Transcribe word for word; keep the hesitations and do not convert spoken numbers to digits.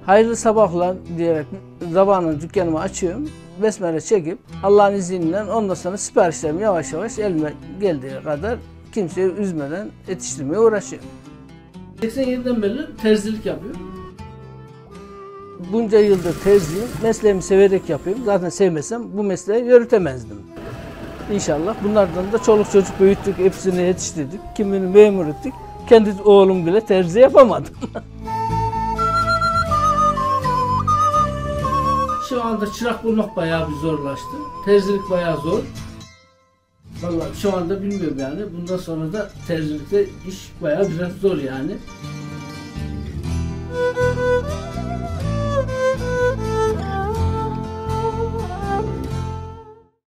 Hayırlı sabahlar diyerek sabahın dükkanımı açıyorum. Besmele çekip Allah'ın izniyle ondan sonra siparişlerim yavaş yavaş elime geldiği kadar kimseyi üzmeden yetiştirmeye uğraşıyorum. seksen yediden beri terzilik yapıyorum. Bunca yıldır terziyim. Mesleğimi severek yapıyorum. Zaten sevmesem bu mesleği yürütemezdim. İnşallah bunlardan da çoluk çocuk büyüttük, hepsini yetiştirdik. Kimini memur ettik. Kendi oğlum bile terzi yapamadım. Şu anda çırak bulmak bayağı bir zorlaştı. Terzilik bayağı zor. Vallahi şu anda bilmiyorum yani. Bundan sonra da terzilikte iş bayağı biraz zor yani.